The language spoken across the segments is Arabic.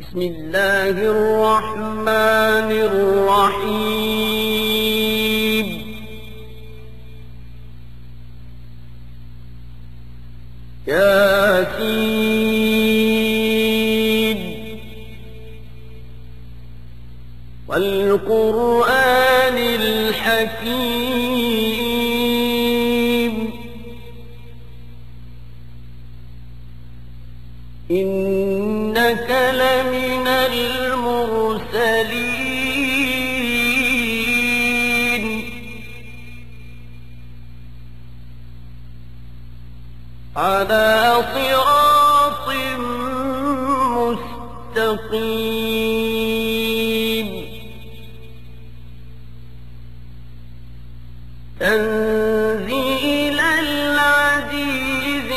بسم الله الرحمن الرحيم ياسين والقرآن الحكيم إنك لمن المرسلين على صراط مستقيم تنزيل العزيز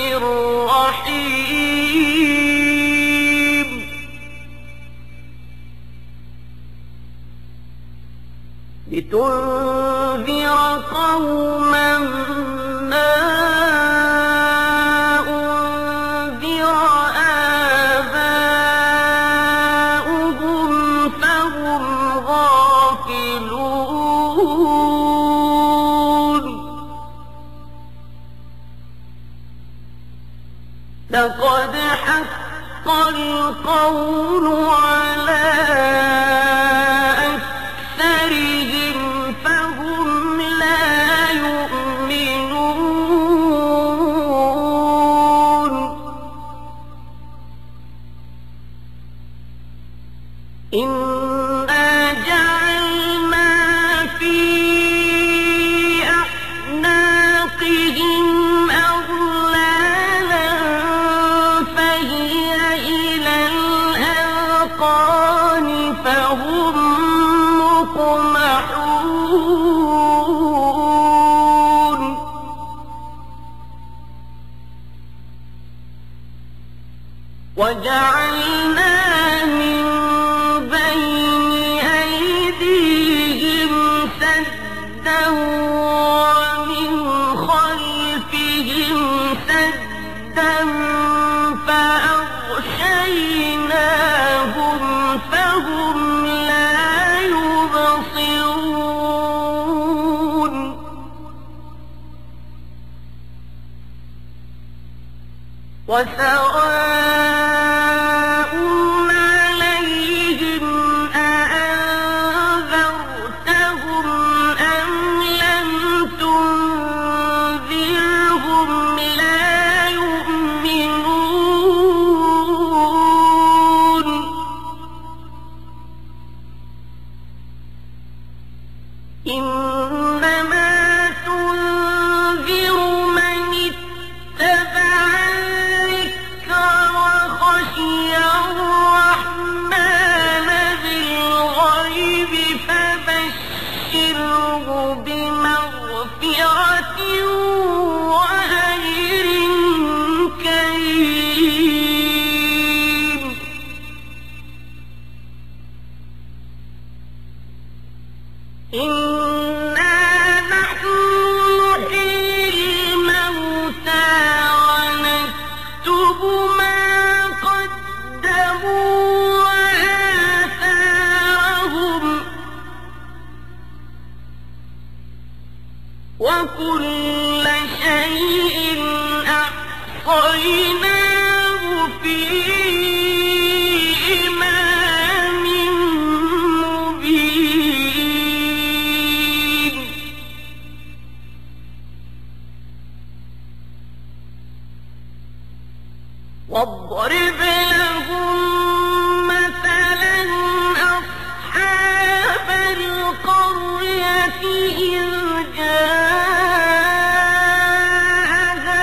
الرحيم لتنذر قوما ما أنذر آباؤهم فهم غافلون لقد حق القول على أكثرهم فهم لا يؤمنون إنا جعلنا في أعناقهم أغلالا فهي إلى الأذقان فهم مقمحون وجعلنا من بين أيديهم سدا ومن خلفهم سدا فأغشيناهم فهم لا يبصرون وسواء عليهم أأنذرتهم أم لم تنذرهم لا يؤمنون إنما تنذر من اتبع الذكر وخشي الرحمن بالغيب فبشره بمغفرة وأجر كريم إنا نحن نحيي الموتى ونكتب ما قدموا وآثارهم وكل شيء أحصيناه في إمام مبين واضرب لهم مثلا أصحاب القرية إذ جاءها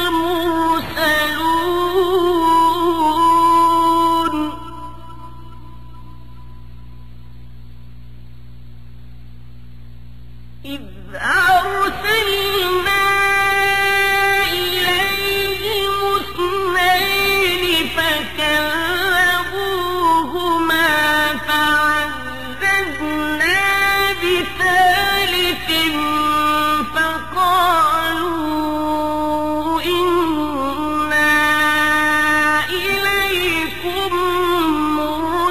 المرسلون إذ أرسلنا إليهم اثنين فكذبوهما فعززنا بثالث فقالوا إنا إليكم مرسلون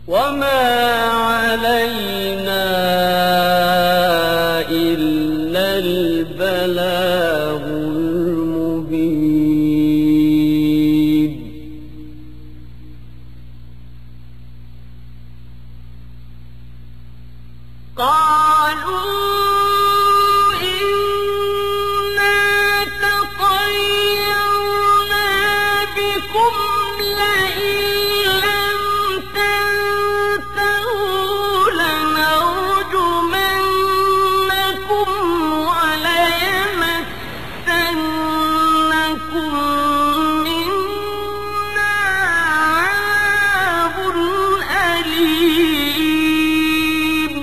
وما علينا إلا البلاغ المبين. قالوا إنا تطيرنا بكم لئن لم تنتهوا لنرجمنكم وليمسنكم منا عذاب أليم.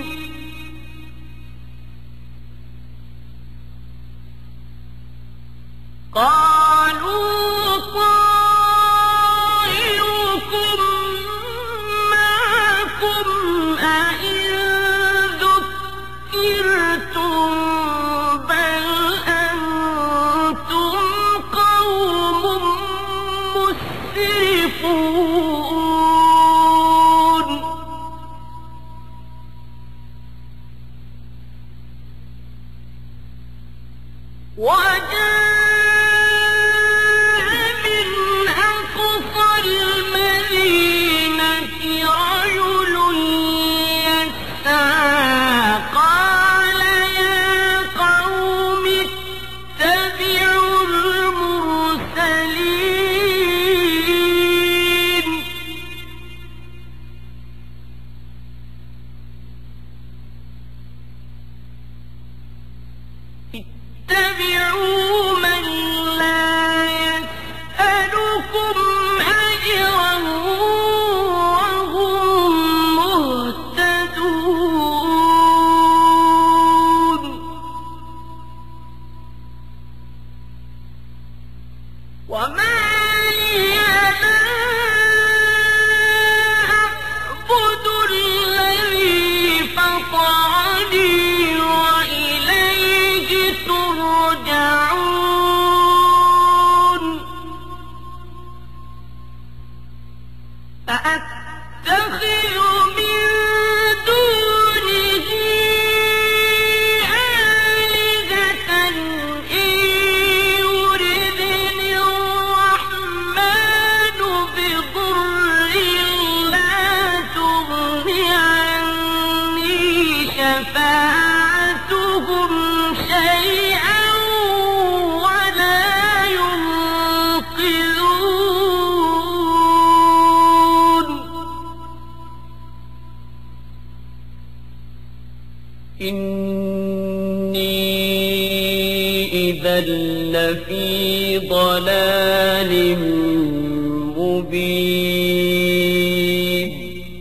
قالوا طائركم معكم أئن ذكرتم بل أنتم قوم مسرفون. من أقصى المدينة رجل يسعى قال يا قوم اتبعوا المرسلين. اتبعوا من لا يسألكم أجرا وهم مهتدون. وما لي لا أعبد الذي فطرني وإليه ترجعون. أأتخذ من دونه آلهة إن يردني الرحمن بضر لا تغن عني شفاعتهم شيئا ولا ينقذون. إني إذا لفي ضلال مبين.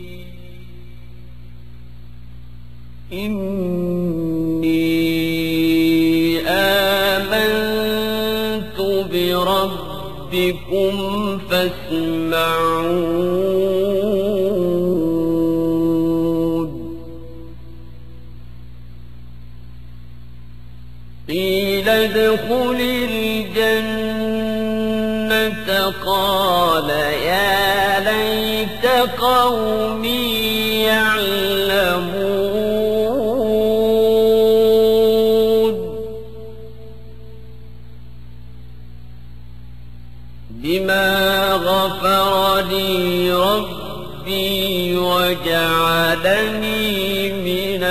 إني آمنت بربكم فاسمعون. قيل ادخل الجنة قال يا ليت قومي يعلمون. بما غفر لي ربي وجعلني من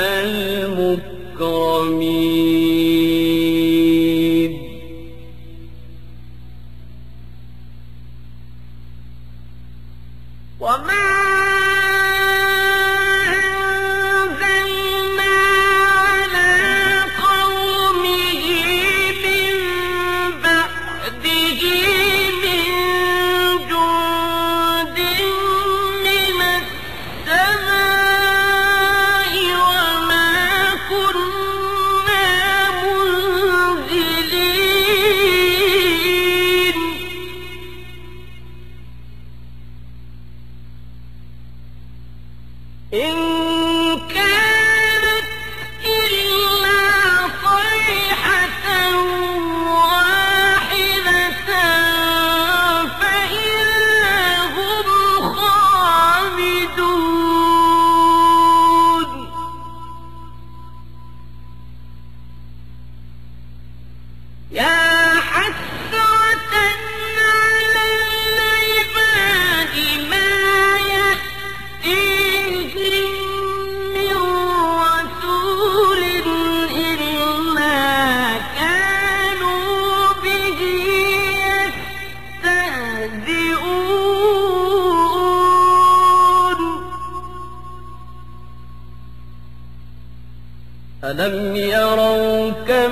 المكرمين. وما أنزلنا على قومه من بعده من جند من السماء وما كنا منزلين. إن كانت إلا صيحة واحدة فإذا هم خامدون. ألم يروا كم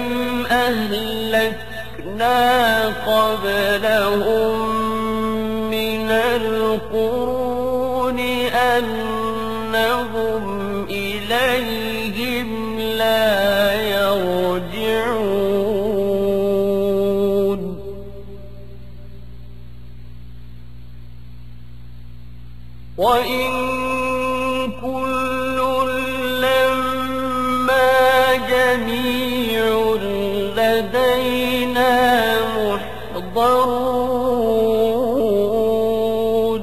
أهلكنا قبلهم من القرون أنهم إليهم لا يرجعون وإن كل لما جميع لدينا محضرون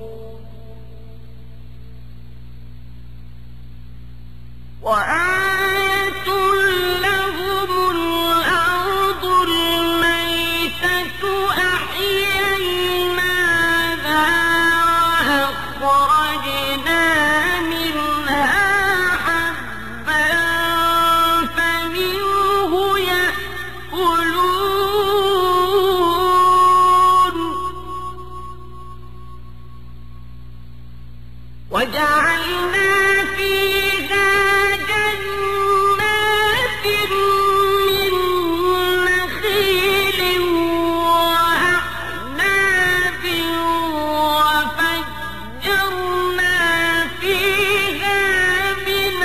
وآية لهم الأرض الميتة أحييناها وأخرجنا منها حبا فمنه يأكلون وجعلنا فيها جنات من نخيل وأعناب وفجرنا فيها من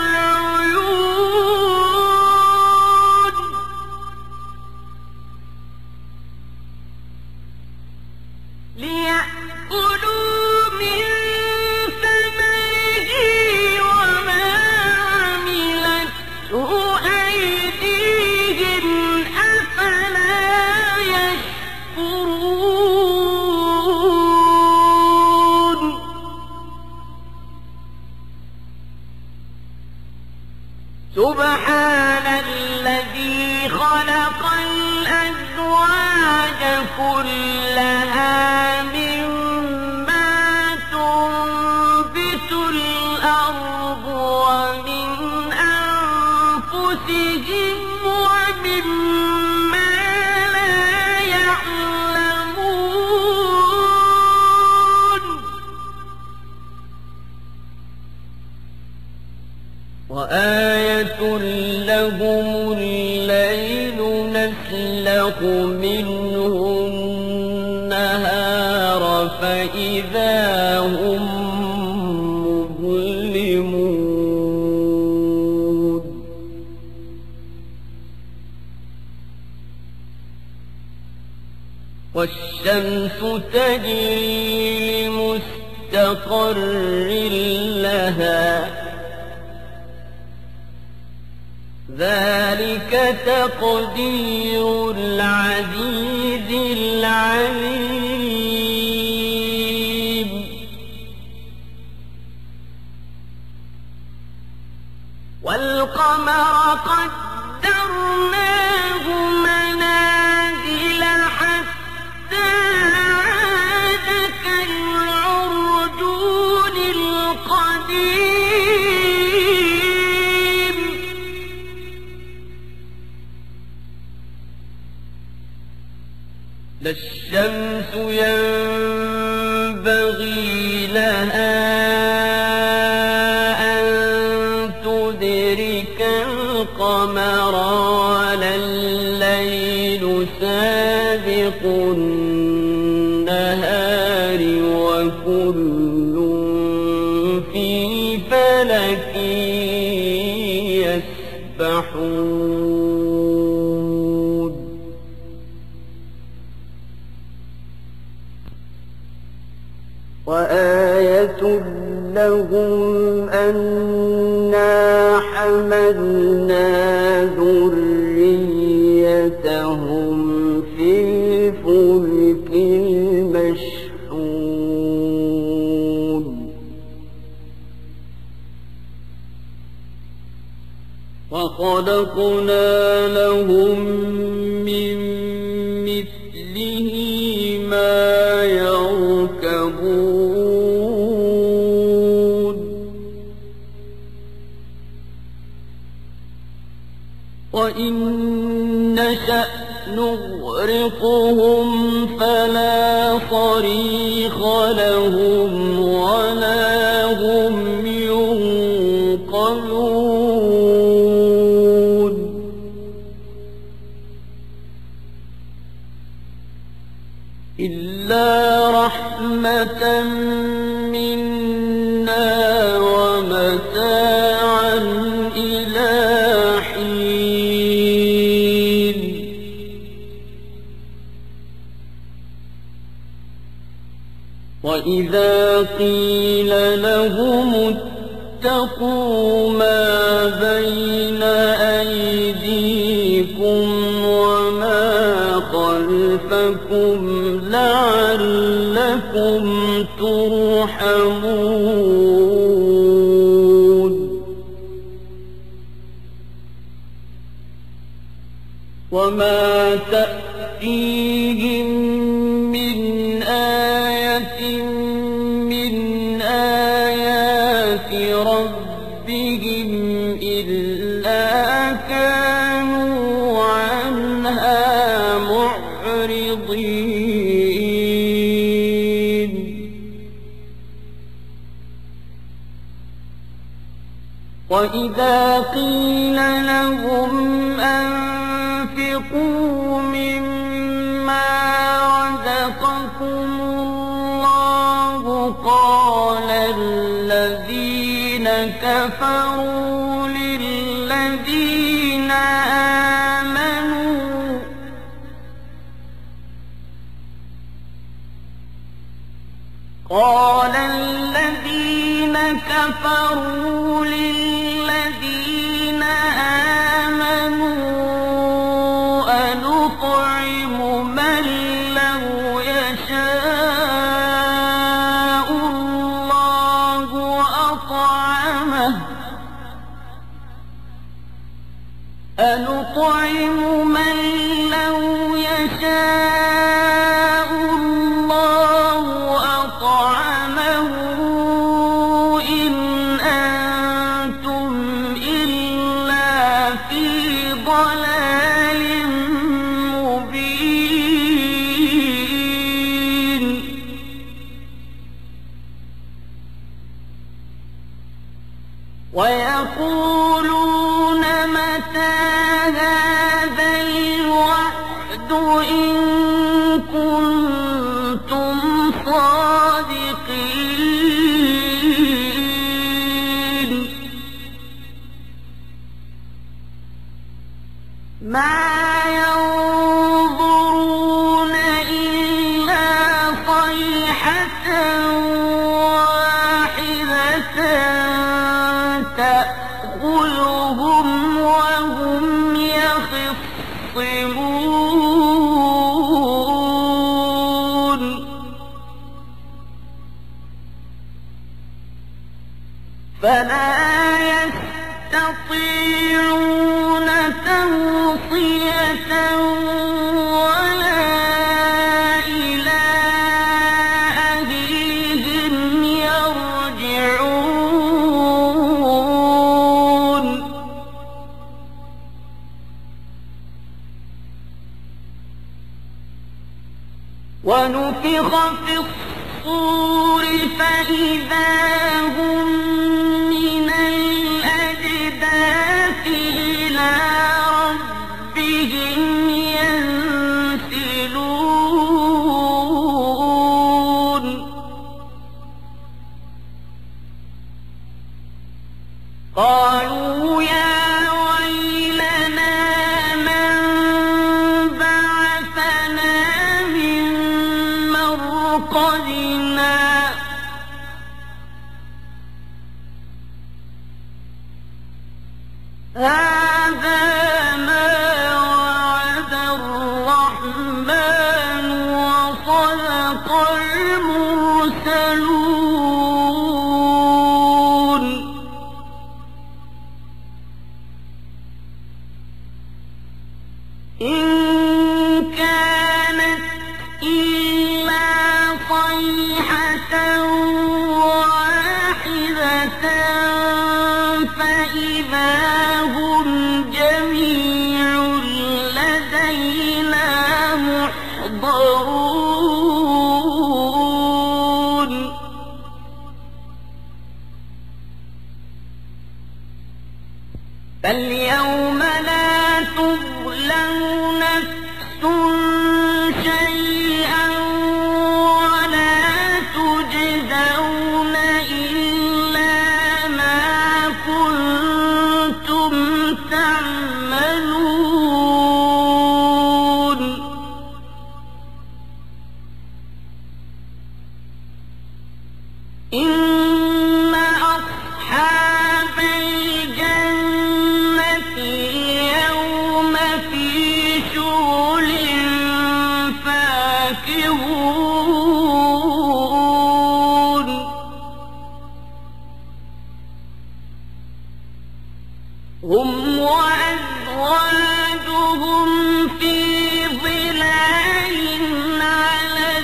العيون ليأكلوا من ثمره وما عملته أيديهم أفلا يشكرون سبحان الذي خلق الأزواج كلها مما تنبت الأرض ومن أنفسهم ومما لا يعلمون وآية لهم الليل نسلخ منه النهار فإذا هم مظلمون والشمس تجري لمستقر لها ذلك تقدير العزيز العليم والقمر قدرناه منازل حتى عاد كالعرجون القديم لا الشمس ينبغي لها أن تدرك القمر ولا الليل سابق النهار وكل في فلك يسبحون وآية لهم أنا حملنا ذريتهم في الفلك المشحون وخلقنا لهم من مثله ما يركبون وإن نشأ نغرقهم فلا صريخ لهم ولا هم ينقذون ومتاعا إلى حين. وإذا قيل لهم اتقوا ما بين أيديكم وما خلفكم لعلكم ترحمون. وما تأتيهم من آية من آيات ربهم إلا كانوا عنها معرضين. وإذا قيل لهم أنفقوا مما رزقكم الله قال الذين كفروا للذين آمنوا أنطعم من لو يشاء الله أطعمه أنطعم من لو يشاء الله أطعمه إن أنتم إلا في ضلال مبين. ويقولون متى هذا الوعد إن كنتم صادقين. ما ينظرون إلا صيحة واحدة تأخذهم وهم يخصمون. فلا يستطيعون توصية ولا إلى أهلهم يرجعون. ونفخ في الصور فإذا هم من الأجداث إلى ربهم ينسلون. قالوا يا ويلنا من بعثنا من مرقدنا هذا ما وعد الرحمن وصدق المرسلون. إن كانت إلا صيحة واحدة فإذا هم جميع لدينا محضرون. فاليوم لا تظلم نفس شيئا ولا تجزون إلا ما هم وأزواجهم في ظلال على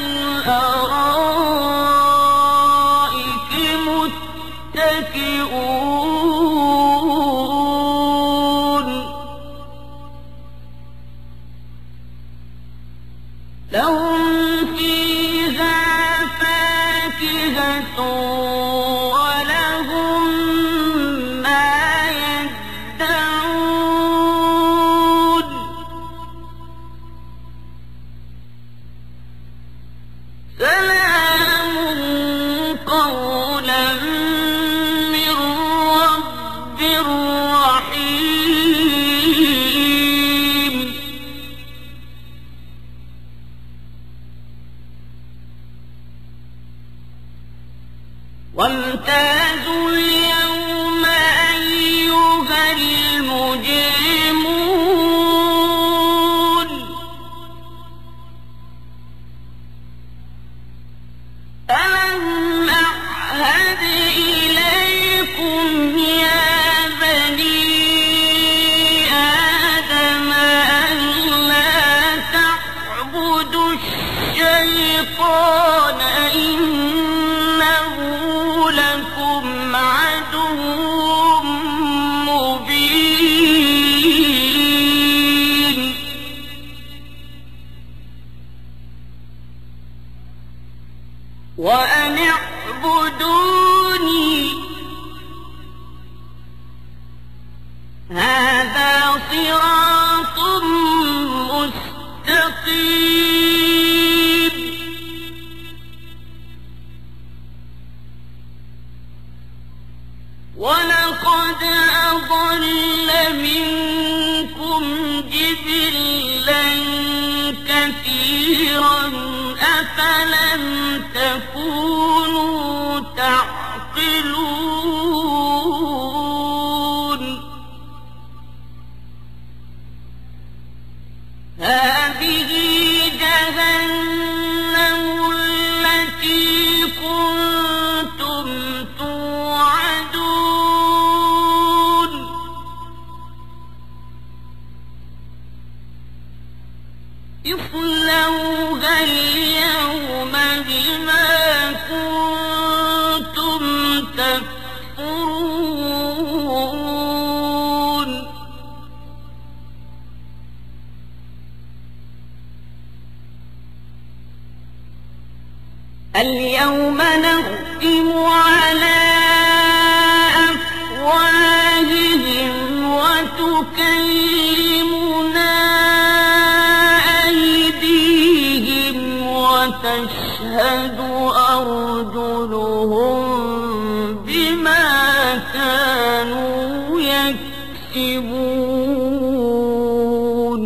الأرائك متكئون لهم فيها فاكهة ولهم ما يدعون سلام قولا من رب رحيم وامتازوا اليوم أيها المجرمون ألم أعهد إليكم يا بني آدم ألا تعبدوا الشيطان إنه لكم عدو مبين وأن اعبدوني هذا صراط مستقيم ولقد أضل منكم جبلا كثيرا أفلم تكونوا تعقلون هذه جهنم التي كنتم توعدون اصلوها اليوم بما كنتم تكفرون اليوم نختم على أفواههم وتكلمنا أيديهم وتشهد أرجلهم بما كانوا يكسبون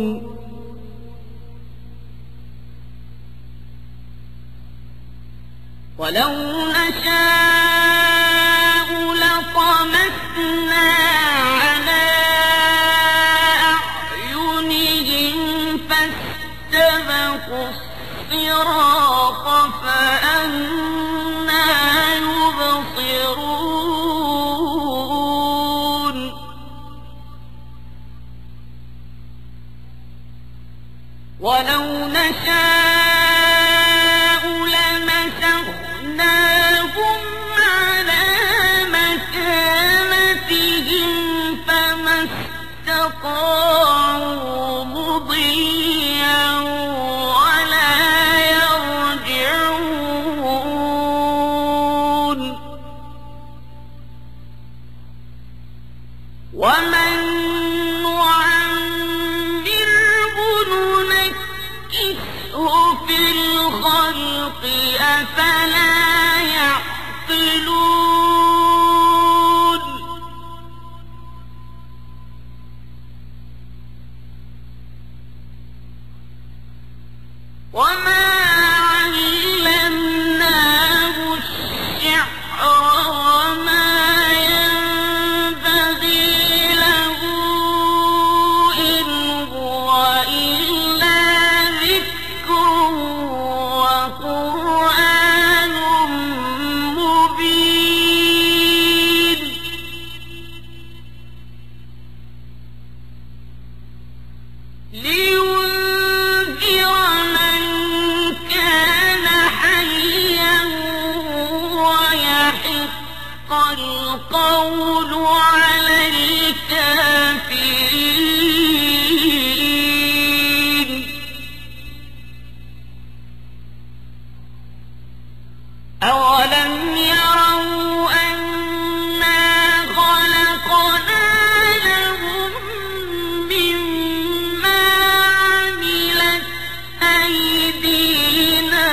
ولو نشاء لطمسنا على أعينهم فاستبقوا الصراط فأنى يبصرون ولو نشاء لمسخناهم على مكانتهم فما استطاعوا مضيا ولا يرجعون ومن في الخلق أفلا يعقلون وما علمناه الشعر وما ينبغي له إن هو إلا ذكر وقرآن على الكافرين أولم يروا أنا خلقنا لهم مما عملت أيدينا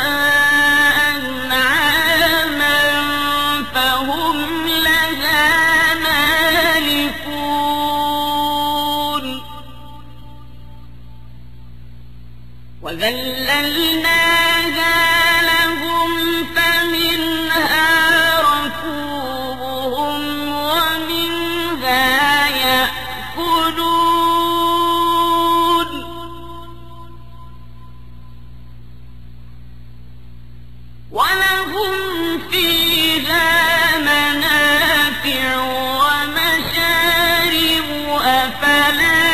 أنعاما فهم لها مالكون وذللناها لهم فمنها ركوبهم ومنها يأكلون ولهم فيها منافع ومشارب أفلا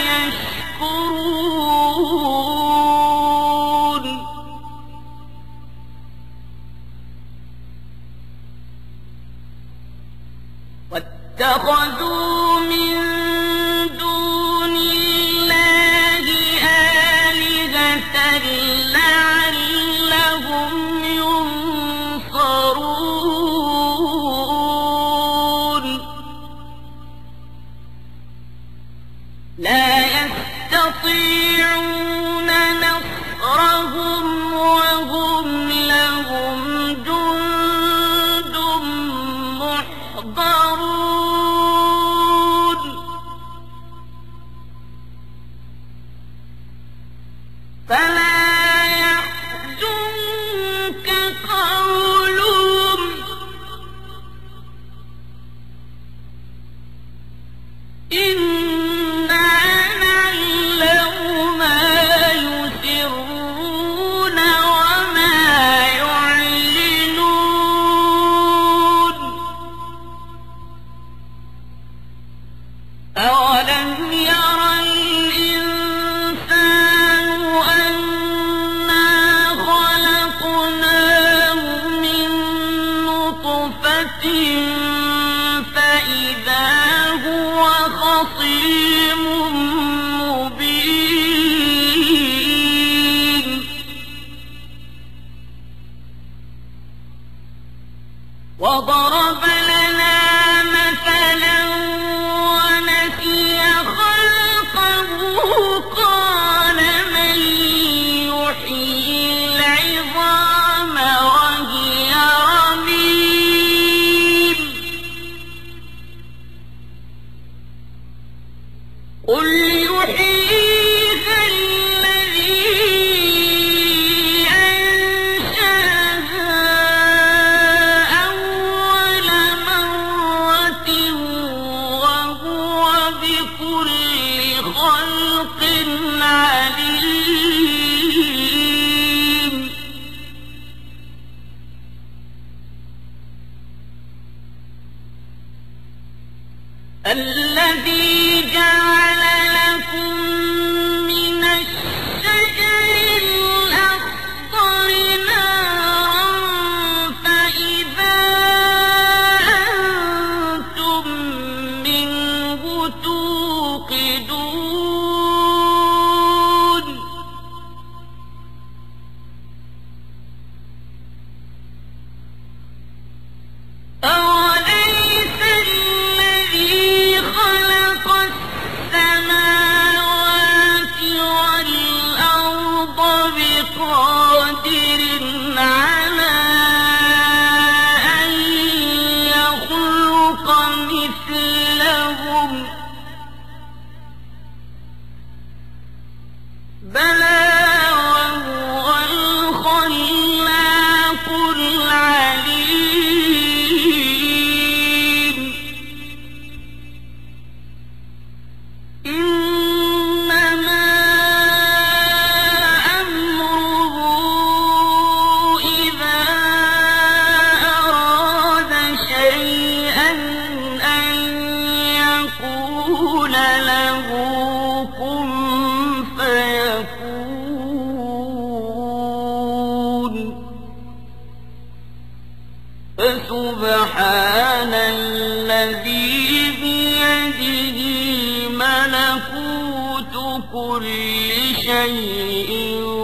يشكرون واتخذوا من دون الله آلهة لعلهم ينصرون لا يستطيعون نصرهم وهم لهم جند محضرون فلا يحزنك قولهم إنا نعلم ما يسرون وما يعلنون أولم ير الإنسان أنا خلقناه من نطفة فإذا هو خصيم مبين وضرب لنا مثلا ونسي خلقه قال من يحيي العظام وهي رميم قل يحييها الذي أنشأها أول مرة وهو بكل خلق عليم الذي جعل لكم من الشجر الأخضر نارا فإذا أنتم منه توقدون أوليس الذي خلق السماوات والأرض بقادر على أن يخلق مثلهم بلى وهو الخلاق العليم إنما أمره إذا أراد شيئا أن يقول له كن فيكون فسبحان الذي بيده ملكوت كل شيء